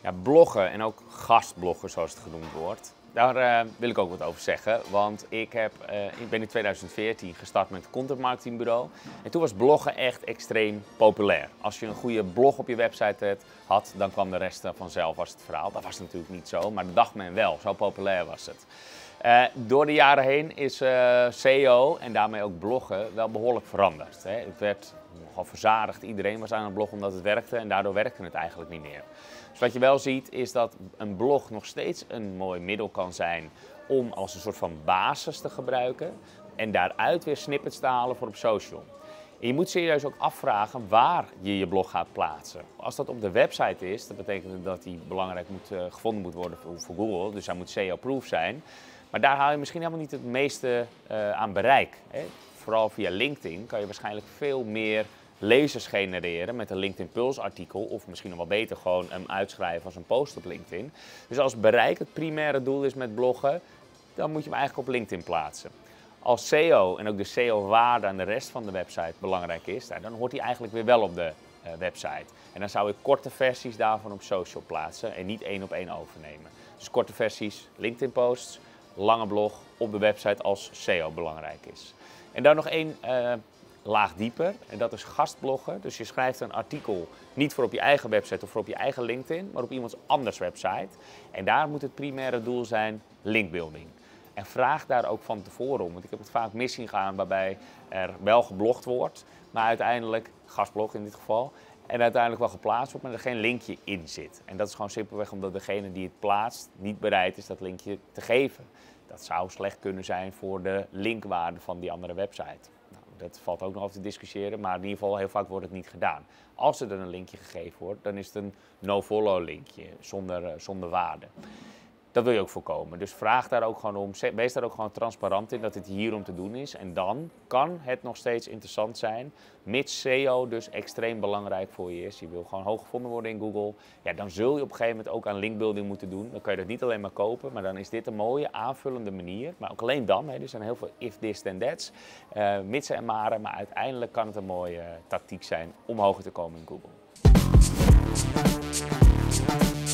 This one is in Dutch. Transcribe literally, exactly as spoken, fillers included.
Ja, bloggen en ook gastbloggen zoals het genoemd wordt, daar uh, wil ik ook wat over zeggen. Want ik, heb, uh, ik ben in tweeduizend veertien gestart met een content marketingbureau. En toen was bloggen echt extreem populair. Als je een goede blog op je website had, dan kwam de rest vanzelf als het verhaal. Dat was natuurlijk niet zo, maar dat dacht men wel. Zo populair was het. Uh, door de jaren heen is uh, S E O en daarmee ook bloggen wel behoorlijk veranderd. Hè. Het werd nogal verzadigd, iedereen was aan het bloggen omdat het werkte en daardoor werkte het eigenlijk niet meer. Dus wat je wel ziet is dat een blog nog steeds een mooi middel kan zijn om als een soort van basis te gebruiken en daaruit weer snippets te halen voor op social. En je moet serieus ook afvragen waar je je blog gaat plaatsen. Als dat op de website is, dat betekent dat die belangrijk moet, uh, gevonden moet worden voor, voor Google, dus hij moet S E O-proof zijn. Maar daar haal je misschien helemaal niet het meeste uh, aan bereik. Hè. Vooral via LinkedIn kan je waarschijnlijk veel meer lezers genereren met een LinkedIn Pulse artikel. Of misschien nog wel beter gewoon hem uitschrijven als een post op LinkedIn. Dus als bereik het primaire doel is met bloggen, dan moet je hem eigenlijk op LinkedIn plaatsen. Als S E O en ook de S E O-waarde aan de rest van de website belangrijk is, dan hoort hij eigenlijk weer wel op de uh, website. En dan zou ik korte versies daarvan op social plaatsen en niet één op één overnemen. Dus korte versies, LinkedIn posts, lange blog op de website als S E O belangrijk is. En dan nog één uh, laag dieper en dat is gastbloggen. Dus je schrijft een artikel niet voor op je eigen website of voor op je eigen LinkedIn, maar op iemands anders website. En daar moet het primaire doel zijn linkbuilding. En vraag daar ook van tevoren om, want ik heb het vaak mis zien gaan waarbij er wel geblogd wordt, maar uiteindelijk, gastblog in dit geval, en uiteindelijk wel geplaatst wordt, maar er geen linkje in zit. En dat is gewoon simpelweg omdat degene die het plaatst niet bereid is dat linkje te geven. Dat zou slecht kunnen zijn voor de linkwaarde van die andere website. Nou, dat valt ook nog over te discussiëren, maar in ieder geval heel vaak wordt het niet gedaan. Als er dan een linkje gegeven wordt, dan is het een no-follow linkje zonder, zonder waarde. Dat wil je ook voorkomen. Dus vraag daar ook gewoon om, wees daar ook gewoon transparant in dat het hier om te doen is. En dan kan het nog steeds interessant zijn, mits S E O dus extreem belangrijk voor je is. Je wil gewoon hoog gevonden worden in Google. Ja, dan zul je op een gegeven moment ook aan linkbuilding moeten doen. Dan kan je dat niet alleen maar kopen, maar dan is dit een mooie aanvullende manier. Maar ook alleen dan, hè, er zijn heel veel if, this, then that's, uh, mits en maren. Maar uiteindelijk kan het een mooie uh, tactiek zijn om hoger te komen in Google.